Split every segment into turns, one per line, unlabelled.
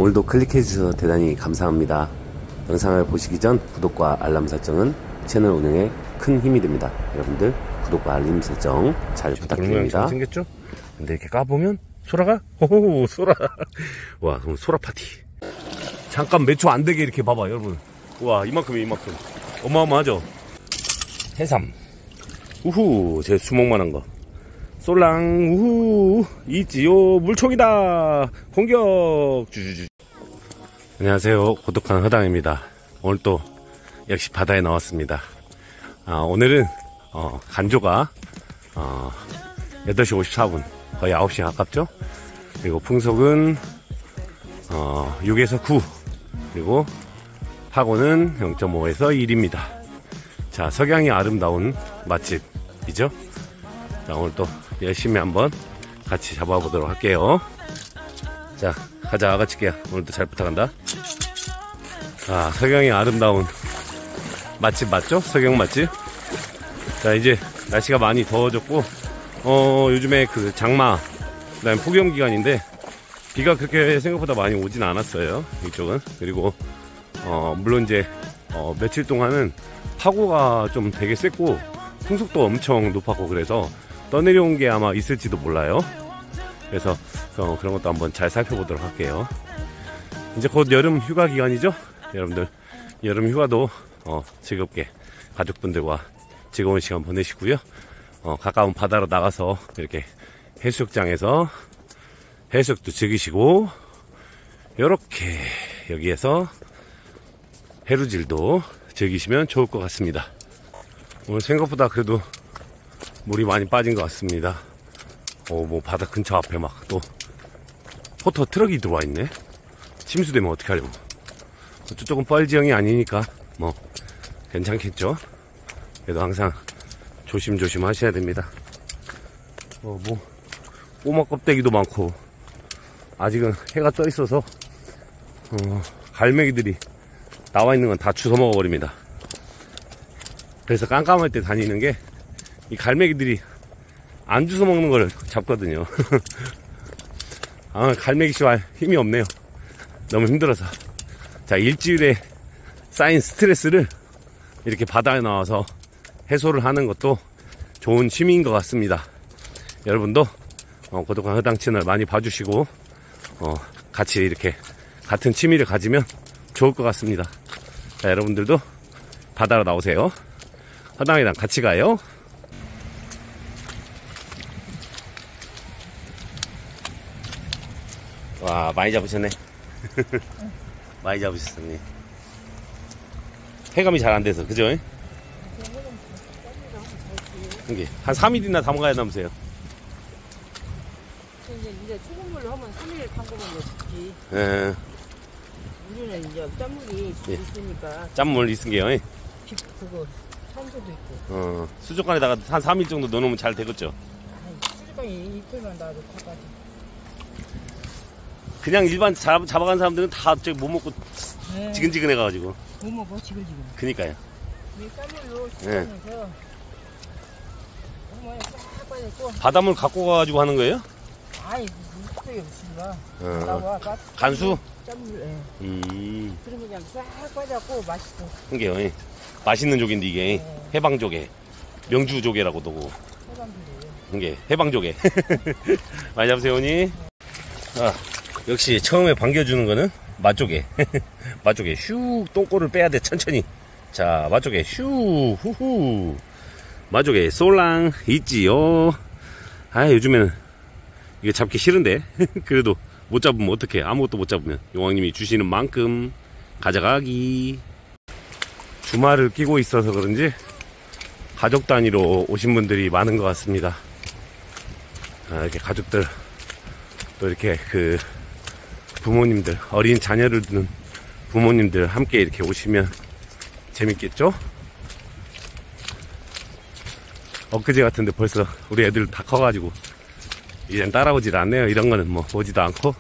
오늘도 클릭해주셔서 대단히 감사합니다. 영상을 보시기 전 구독과 알람 설정은 채널 운영에 큰 힘이 됩니다. 여러분들 구독과 알림 설정 잘 부탁드립니다.
생겼죠? 근데 이렇게 까보면 소라가? 호호호, 소라. 와, 그럼 소라 파티. 잠깐 몇 초 안 되게 이렇게 봐봐, 여러분. 와, 이만큼이에요, 이만큼. 어마어마하죠? 해삼. 우후, 제 주먹만한 거. 쏠랑, 우후, 있지요, 물총이다. 공격. 주주주. 안녕하세요, 고독한 허당입니다. 오늘 또 역시 바다에 나왔습니다. 오늘은 간조가 8시 54분, 거의 9시에 가깝죠. 그리고 풍속은 6에서 9, 그리고 파고는 0.5에서 1입니다. 자, 석양이 아름다운 맛집이죠. 자, 오늘 또 열심히 한번 같이 잡아보도록 할게요. 자, 가자, 아가치기야. 오늘도 잘 부탁한다. 아, 석양이 아름다운 맛집 맞죠? 석양 맛집. 자, 이제 날씨가 많이 더워졌고, 요즘에 그 장마, 그 다음에 폭염 기간인데, 비가 그렇게 생각보다 많이 오진 않았어요, 이쪽은. 그리고, 물론 이제, 며칠 동안은 파고가 좀 되게 셌고, 풍속도 엄청 높았고, 그래서 떠내려온 게 아마 있을지도 몰라요. 그래서, 그런 것도 한번 잘 살펴보도록 할게요. 이제 곧 여름 휴가 기간이죠? 여러분들, 여름 휴가도, 즐겁게 가족분들과 즐거운 시간 보내시고요. 가까운 바다로 나가서 이렇게 해수욕장에서 해수욕도 즐기시고, 요렇게 여기에서 해루질도 즐기시면 좋을 것 같습니다. 오늘 생각보다 그래도 물이 많이 빠진 것 같습니다. 뭐 바다 근처 앞에 막 또 포터 트럭이 들어와 있네. 침수되면 어떻게 하려고. 저쪽은 뻘지형이 아니니까 뭐 괜찮겠죠. 그래도 항상 조심조심 하셔야 됩니다. 뭐 꼬마 껍데기도 많고, 아직은 해가 떠 있어서 갈매기들이 나와 있는 건 다 주워 먹어버립니다. 그래서 깜깜할 때 다니는 게, 이 갈매기들이 안 주워 먹는 걸 잡거든요. 갈매기 씨할 힘이 없네요. 너무 힘들어서. 자, 일주일에 쌓인 스트레스를 이렇게 바다에 나와서 해소를 하는 것도 좋은 취미인 것 같습니다. 여러분도 고독한 허당 채널 많이 봐주시고, 같이 이렇게 같은 취미를 가지면 좋을 것 같습니다. 자, 여러분들도 바다로 나오세요. 허당이랑 같이 가요. 와, 많이 잡으셨네. 많이 잡으셨네. 해감이 잘 안 돼서, 그죠? 이게 한 3일이나 담가야 남으세요.
이제 초급물로 하면 3일 담그면 되지.
예.
우리는 이제 짠물이
예.
있으니까.
짠물 있은 게요.
그거 산소도 있고.
수족관에다가 한 3일 정도 넣어놓으면 잘 되겠죠.
수족관에 이틀만 놔도 가까지.
그냥 일반 잡아간 사람들은 다 저기 못 먹고
네.
지근지근해가지고.
못 먹어 지글지글.
그니까요.
이 짠물로
네.
수족관에서 어머니 싹 빠졌고.
바닷물 갖고 가가지고 하는 거예요?
아이 이쪽에 없으니까. 나와
간수?
짠물. 예.
그런
그러면 그냥 싹 빠졌고 맛있어.
게요. 맛있는 조개인데 이게
네.
해방조개, 명주조개라고도 하고.
해방조개예요.
이게 해방조개. 많이 잡으세요, 언니. 역시 처음에 반겨주는 거는 맛조개. 맛조개 슉 똥꼬를 빼야 돼. 천천히. 자, 맛조개 슉 후후. 맛조개 쏠랑 있지요. 요즘에는 이게 잡기 싫은데 그래도 못 잡으면 어떡해. 아무것도 못 잡으면 용왕님이 주시는 만큼 가져가기. 주말을 끼고 있어서 그런지 가족 단위로 오신 분들이 많은 것 같습니다. 이렇게 가족들, 또 이렇게 그 부모님들, 어린 자녀를 두는 부모님들 함께 이렇게 오시면 재밌겠죠? 엊그제 같은데 벌써 우리 애들 다 커가지고 이젠 따라오질 않네요. 이런 거는 뭐 오지도 않고.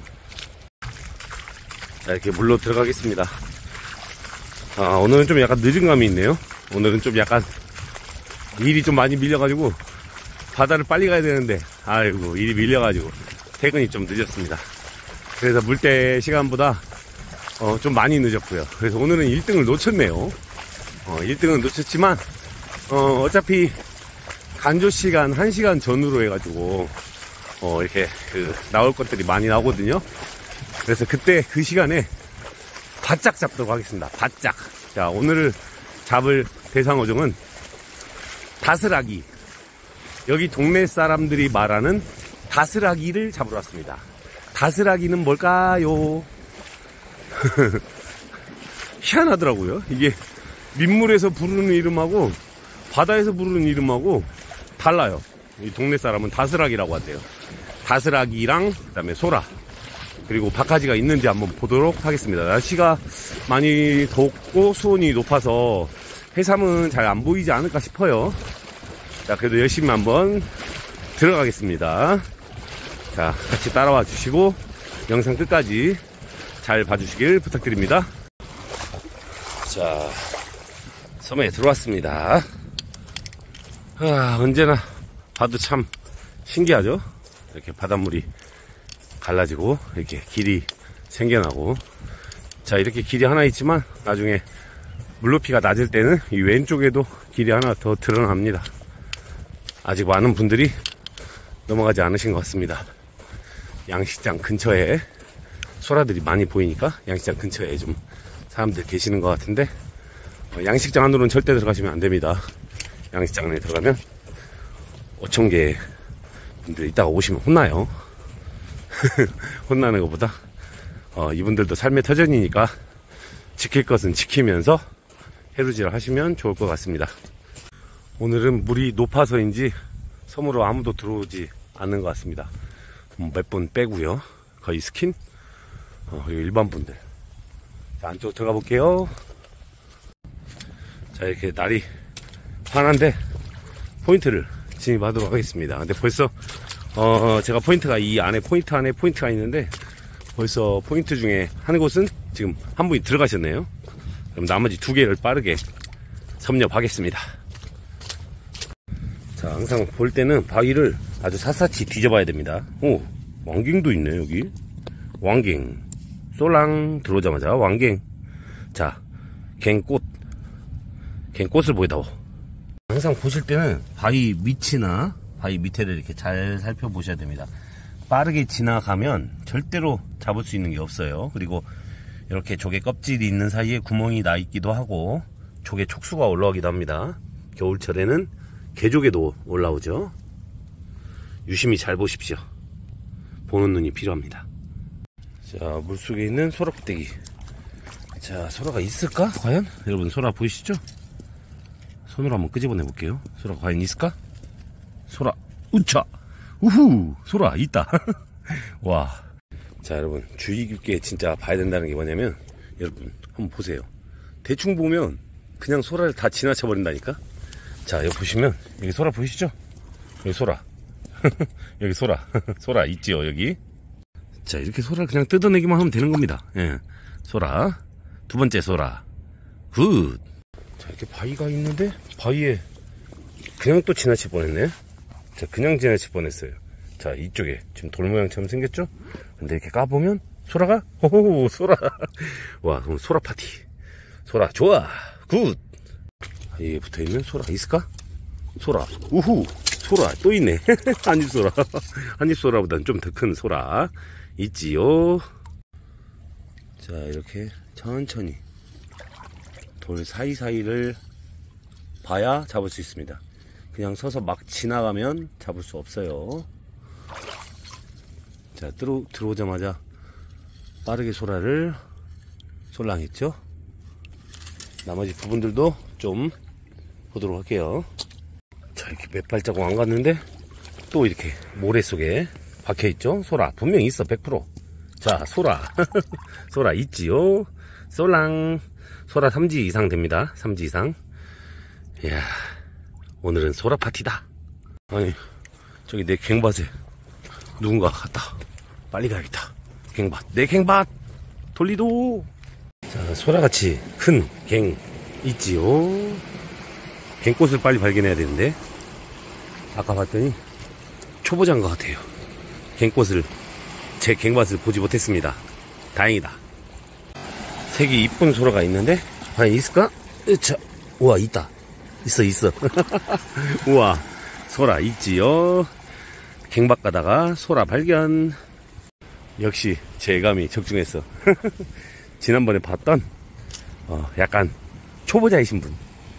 자, 이렇게 물로 들어가겠습니다. 오늘은 좀 약간 늦은 감이 있네요. 오늘은 좀 약간 일이 좀 많이 밀려가지고 바다를 빨리 가야 되는데, 아이고, 일이 밀려가지고 퇴근이 좀 늦었습니다. 그래서 물때 시간보다 좀 많이 늦었고요. 그래서 오늘은 1등을 놓쳤네요. 1등은 놓쳤지만 어차피 간조 시간 1시간 전후로 해가지고 이렇게 나올 것들이 많이 나오거든요. 그래서 그때 그 시간에 바짝 잡도록 하겠습니다. 바짝. 자, 오늘 잡을 대상어종은 다스라기. 여기 동네 사람들이 말하는 다스라기를 잡으러 왔습니다. 다스라기는 뭘까요? 희한하더라고요. 이게 민물에서 부르는 이름하고 바다에서 부르는 이름하고 달라요. 이 동네 사람은 다스라기라고 한대요. 다스라기랑 그다음에 소라 그리고 박하지가 있는지 한번 보도록 하겠습니다. 날씨가 많이 덥고 수온이 높아서 해삼은 잘 안 보이지 않을까 싶어요. 자, 그래도 열심히 한번 들어가겠습니다. 자, 같이 따라와 주시고 영상 끝까지 잘 봐주시길 부탁드립니다. 자, 섬에 들어왔습니다. 언제나 봐도 참 신기하죠? 이렇게 바닷물이 갈라지고 이렇게 길이 생겨나고. 자, 이렇게 길이 하나 있지만 나중에 물높이가 낮을 때는 이 왼쪽에도 길이 하나 더 드러납니다. 아직 많은 분들이 넘어가지 않으신 것 같습니다. 양식장 근처에 소라들이 많이 보이니까 양식장 근처에 좀 사람들 계시는 것 같은데 양식장 안으로는 절대 들어가시면 안 됩니다. 양식장 안에 들어가면 5,000개 분들 이따가 오시면 혼나요. 혼나는 것보다 이분들도 삶의 터전이니까 지킬 것은 지키면서 해루질 하시면 좋을 것 같습니다. 오늘은 물이 높아서인지 섬으로 아무도 들어오지 않는 것 같습니다. 몇 분 빼고요. 거의 스킨 일반 분들. 자, 안쪽 들어가 볼게요. 자, 이렇게 날이 환한데 포인트를 진입하도록 하겠습니다. 근데 벌써 제가 포인트가 이 안에 포인트 안에 포인트가 있는데 벌써 포인트 중에 한 곳은 지금 한 분이 들어가셨네요. 그럼 나머지 2개를 빠르게 섭렵하겠습니다. 자, 항상 볼 때는 바위를 아주 샅샅이 뒤져봐야 됩니다. 오, 왕갱도 있네 여기. 왕갱 쏠랑 들어오자마자 왕갱. 자, 갱꽃을 보이다오. 항상 보실 때는 바위 밑이나 바위 밑에를 이렇게 잘 살펴보셔야 됩니다. 빠르게 지나가면 절대로 잡을 수 있는 게 없어요. 그리고 이렇게 조개 껍질이 있는 사이에 구멍이 나 있기도 하고 조개 촉수가 올라오기도 합니다. 겨울철에는 개조개도 올라오죠. 유심히 잘 보십시오. 보는 눈이 필요합니다. 자, 물속에 있는 소라 껍데기. 자, 소라가 있을까? 과연? 여러분, 소라 보이시죠? 손으로 한번 끄집어내 볼게요. 소라가 과연 있을까? 소라, 우차! 우후! 소라, 있다! 와. 자, 여러분, 주의 깊게 진짜 봐야 된다는 게 뭐냐면, 여러분, 한번 보세요. 대충 보면, 그냥 소라를 다 지나쳐 버린다니까? 자, 여기 보시면, 여기 소라 보이시죠? 여기 소라. 여기 소라. 소라 있지요, 여기? 자, 이렇게 소라를 그냥 뜯어내기만 하면 되는 겁니다. 예. 소라. 2번째 소라. 굿! 자, 이렇게 바위가 있는데, 바위에 그냥 또 지나칠 뻔했네. 자, 그냥 지나칠 뻔했어요. 자, 이쪽에 지금 돌 모양처럼 생겼죠? 근데 이렇게 까보면, 소라가? 호호호, 소라. 와, 그럼 소라 파티. 소라, 좋아! 굿! 여기에 붙어있는 소라가 있을까? 소라, 우후! 소라, 또 있네. 한입 소라. 한입 소라보다는 좀 더 큰 소라. 있지요. 자, 이렇게 천천히 돌 사이사이를 봐야 잡을 수 있습니다. 그냥 서서 막 지나가면 잡을 수 없어요. 자, 들어오자마자 빠르게 소라를 솔랑했죠. 나머지 부분들도 좀 보도록 할게요. 자, 이렇게 몇 발자국 안 갔는데 또 이렇게 모래 속에 박혀있죠. 소라 분명히 있어. 100%. 자, 소라. 소라 있지요. 솔랑. 소라 3지 이상 됩니다. 3지 이상. 이야, 오늘은 소라 파티다. 아니, 저기 내 갱밭에 누군가 갔다. 빨리 가야겠다. 갱밭. 내 갱밭. 돌리도. 자, 소라같이 큰 갱 있지요. 갱꽃을 빨리 발견해야 되는데, 아까 봤더니 초보자인 것 같아요. 갱꽃을 제 갱밭을 보지 못했습니다. 다행이다. 색이 이쁜 소라가 있는데 과연 있을까? 으차. 우와, 있다. 있어. 우와, 소라 있지요. 갱밭 가다가 소라 발견. 역시 제 감이 적중했어. 지난번에 봤던 약간 초보자이신 분.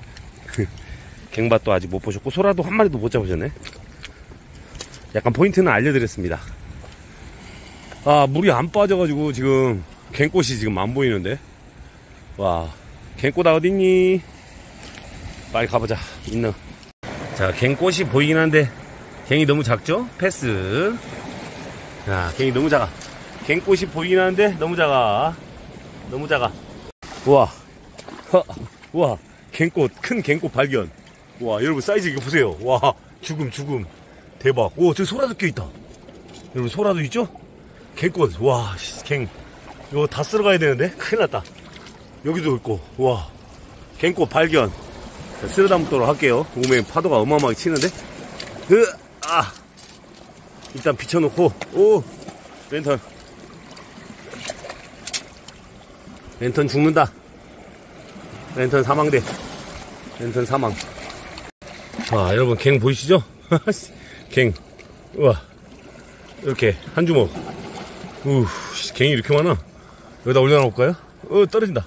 갱밭도 아직 못 보셨고 소라도 한 마리도 못 잡으셨네. 약간 포인트는 알려드렸습니다. 아, 물이 안 빠져가지고 지금 갱꽃이 지금 안 보이는데. 와, 갱꽃아 어딨니? 빨리 가보자. 있나? 자, 갱꽃이 보이긴 한데 갱이 너무 작죠? 패스. 자, 갱이 너무 작아. 갱꽃이 보이긴 하는데 너무 작아. 우와, 우와, 갱꽃, 큰 갱꽃 발견. 와, 여러분 사이즈 이거 보세요. 와, 죽음. 대박. 오, 저기 소라도 껴있다. 여러분 소라도 있죠? 갱꽃. 와, 갱. 이거 다 쓸어 가야 되는데? 큰일 났다. 여기도 있고. 와, 갱꽃 발견. 자, 쓸어 담도록 할게요. 오면 파도가 어마어마하게 치는데? 일단 비춰놓고. 오, 랜턴 죽는다. 랜턴 사망돼. 랜턴 사망. 아, 여러분 갱 보이시죠? 갱. 우와, 이렇게 한 주먹. 갱이 이렇게 많아. 여기다 올려놔 볼까요? 떨어진다.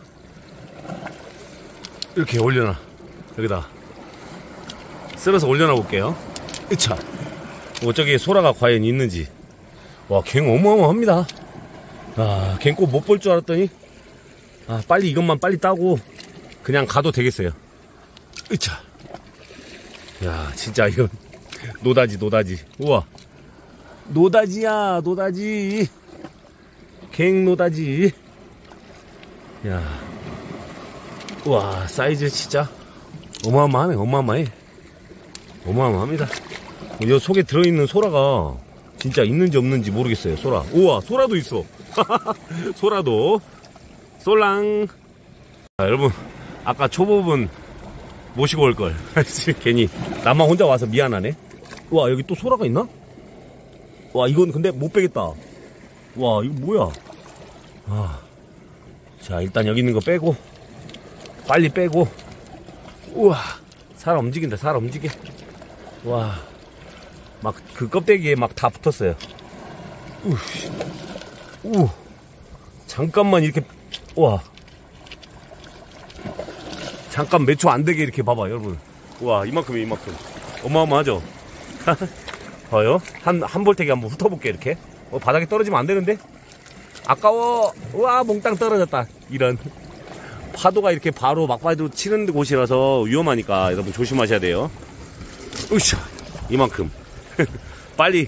이렇게 올려놔. 여기다 쓸어서 올려놔 볼게요. 으차. 저기 소라가 과연 있는지. 와, 갱 어마어마합니다. 아, 갱꽃 못 볼 줄 알았더니 빨리 이것만 빨리 따고 그냥 가도 되겠어요. 으차. 야, 진짜 이건 노다지. 우와, 노다지야, 노다지. 갱 노다지. 야, 우와, 사이즈 진짜 어마어마하네. 어마어마합니다. 이 속에 들어있는 소라가 진짜 있는지 없는지 모르겠어요. 소라. 우와, 소라도 있어. 소라도. 쏠랑. 여러분, 아까 초보분 모시고 올걸. 괜히 나만 혼자 와서 미안하네. 와, 여기 또 소라가 있나? 와, 이건 근데 못 빼겠다. 와, 이거 뭐야? 자, 일단 여기 있는 거 빼고 빨리 빼고. 우와, 사람 움직인다. 와, 막 그 껍데기에 막 다 붙었어요. 잠깐만 이렇게. 와, 잠깐 몇 초 안 되게 이렇게 봐봐, 여러분. 와, 이만큼이에요, 이만큼. 어마어마하죠? 봐요. 한 볼태기 한번 훑어볼게, 이렇게. 바닥에 떨어지면 안 되는데? 아까워. 우와, 몽땅 떨어졌다. 이런. 파도가 이렇게 바로 막바지로 치는 곳이라서 위험하니까 여러분 조심하셔야 돼요. 으쌰, 이만큼. 빨리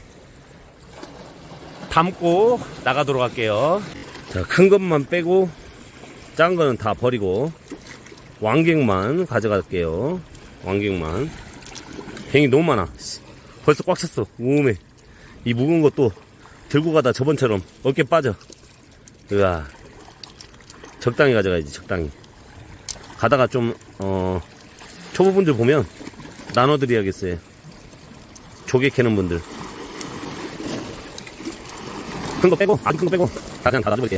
담고 나가도록 할게요. 자, 큰 것만 빼고 작은 거는 다 버리고 왕갱만 가져갈게요. 왕갱만. 갱이 너무 많아. 벌써 꽉 찼어. 오메. 이 묵은 것도 들고 가다 저번처럼 어깨 빠져. 으아, 적당히 가져가야지. 적당히 가다가 좀 초보분들 보면 나눠드려야겠어요. 조개 캐는 분들. 큰 거 빼고, 아주 큰 거 빼고 다 그냥 다 놔둬볼게요.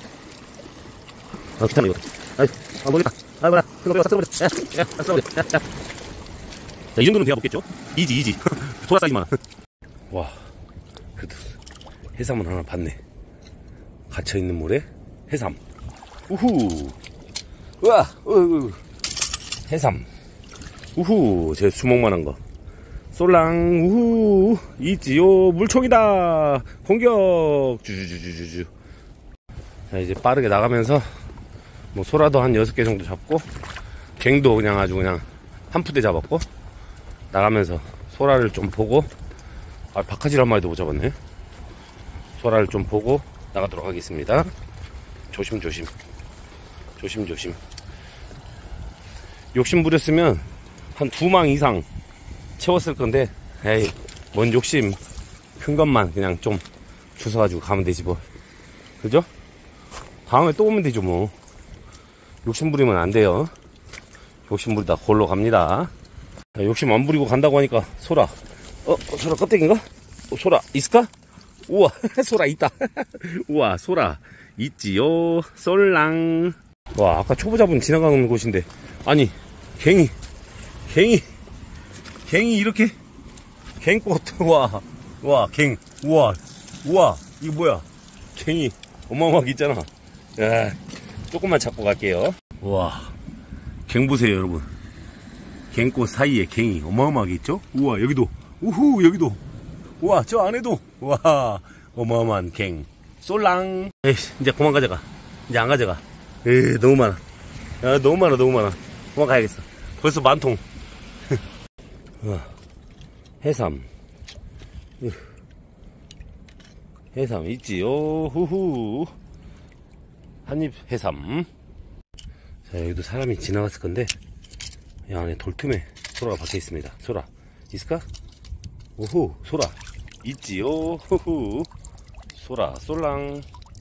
귀찮아 이거. 모르겠다. 뭐라. 큰 거 빼고 다 쓸어버려. 다 쓸어버려. 자, 이 정도는 돼야 먹겠죠? 이지. 소라 사이즈만. 와, 그래도 해삼은 하나 봤네. 갇혀있는 물에 해삼. 우후. 우와, 해삼. 우후, 제 수목만한 거. 쏠랑. 우후, 있지요. 물총이다. 공격. 주주주주주. 자, 이제 빠르게 나가면서 뭐 소라도 한 6개 정도 잡고 갱도 그냥 아주 그냥 한 푸대 잡았고 나가면서 소라를 좀 보고. 바카지를 한 마리도 못 잡았네. 소라를 좀 보고 나가도록 하겠습니다. 조심조심. 욕심 부렸으면 한 2망 이상 채웠을 건데, 에이, 뭔 욕심. 큰 것만 그냥 좀 주워가지고 가면 되지 뭐. 그죠? 다음에 또 오면 되죠 뭐. 욕심 부리면 안 돼요. 욕심 부리다 골로 갑니다. 자, 욕심 안 부리고 간다고 하니까 소라. 소라 껍데기인가? 소라 있을까? 우와, 소라 있다. 우와, 소라 있지요. 쏠랑. 와, 아까 초보자분 지나가는 곳인데, 아니, 갱이 이렇게, 갱꽃, 와, 갱, 우와, 이거 뭐야? 갱이 어마어마하게 있잖아. 야, 조금만 잡고 갈게요. 우와, 갱 보세요, 여러분. 갱꽃 사이에 갱이 어마어마하게 있죠? 우와, 여기도, 여기도. 우와, 저 안에도, 와, 어마어마한 갱. 쏠랑. 에이, 이제 그만 가져가. 이제 안 가져가. 에이, 너무 많아. 야, 너무 많아. 그만 가야겠어. 벌써 만통. 해삼. 해삼 있지요. 후후. 한입 해삼. 자, 여기도 사람이 지나갔을 건데, 이 안에 돌틈에 소라가 박혀 있습니다. 소라 있을까? 오호, 소라 있지요. 후후. 소라 쏠랑.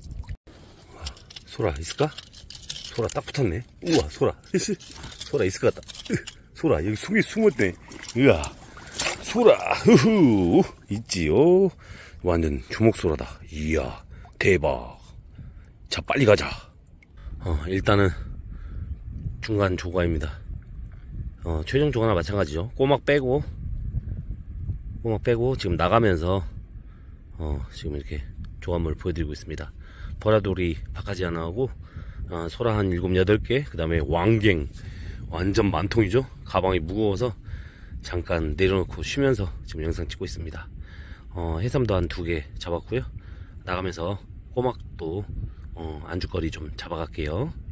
소라 있을까? 소라 딱 붙었네. 우와, 소라 있을 것 같다. 소라 여기 속에 숨었네. 으아, 소라. 후후. 있지요. 완전 주먹소라다. 이야, 대박. 자, 빨리 가자. 일단은 중간 조과입니다. 최종 조과나 마찬가지죠. 꼬막 빼고 지금 나가면서 지금 이렇게 조과물을 보여드리고 있습니다. 보라돌이 바가지 하나하고 소라 한 7, 8개, 그 다음에 왕갱 완전 만통이죠. 가방이 무거워서 잠깐 내려놓고 쉬면서 지금 영상 찍고 있습니다. 해삼도 한 2개 잡았고요. 나가면서 꼬막도 안주거리 좀 잡아갈게요.